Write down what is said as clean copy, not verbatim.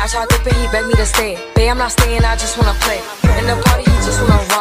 I tried dipping, he begged me to stay. Babe, I'm not staying, I just wanna play. In the party, he just wanna run.